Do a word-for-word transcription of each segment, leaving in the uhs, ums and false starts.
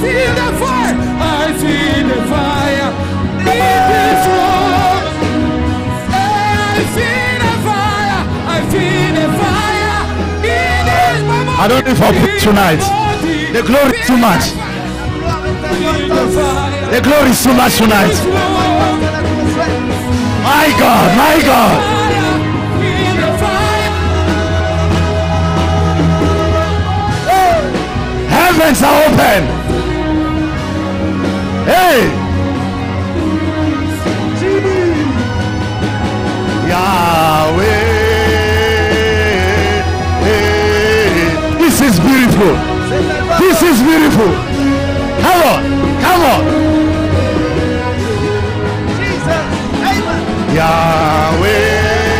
feel the fire. I feel the fire in this room. I feel the fire. I feel the fire in this room. I don't know if I'll preach tonight. The glory is too much. The glory is too much tonight. My God, my God. Heavens are open. Hey. Yahweh. Hey. This is beautiful. This is beautiful. Come on. Come on. Jesus. Amen. Yahweh.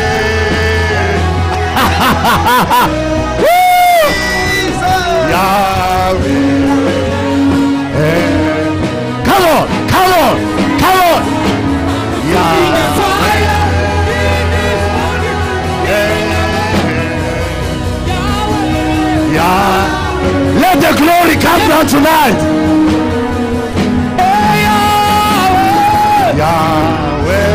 Yahweh. Come on, come on, come on. Yahweh. Yeah. Let the glory come down tonight. Yahweh.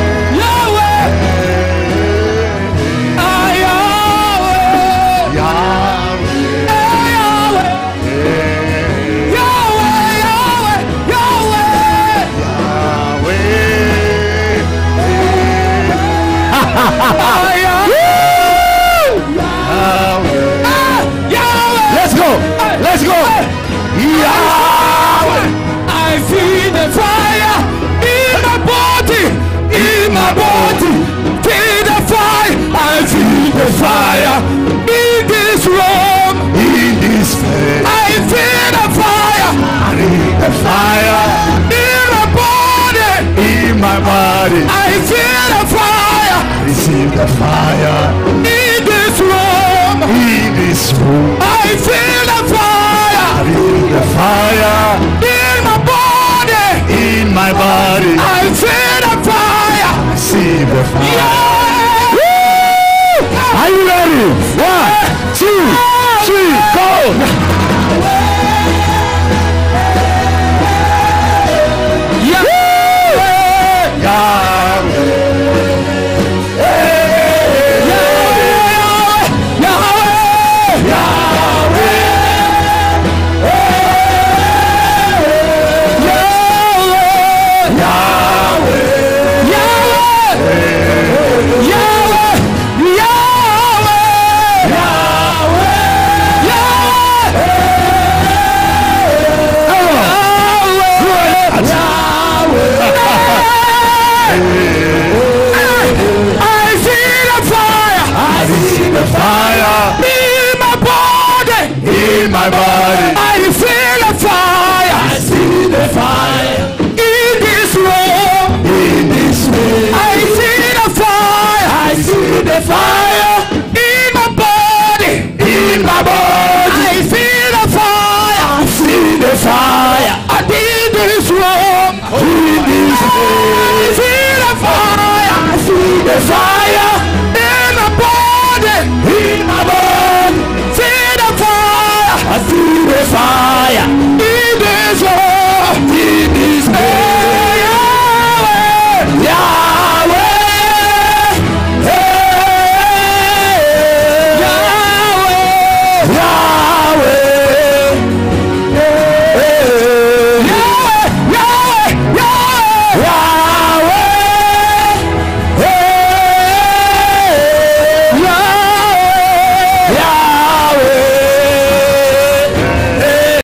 Let's go. Let's go. Yahweh. I feel the fire in my body, in my body. Feel the fire. I feel the fire in this room, In this place. I feel the fire. I need the fire In my body, in my body. I feel the fire. Receive the fire In this room, in this room. I feel the I fire. need the fire In my body, in my body. I feel the fire. Receive the fire. Yeah. Are you ready? One, two, three, go! Yahweh. Yahweh. Fire In my body, in my body. I feel the fire. I see the fire In this room, in this room. I see the fire. I see the fire In my body, in my body. I feel the fire. I see the fire I in this room, in this room. I feel the fire. I see the fire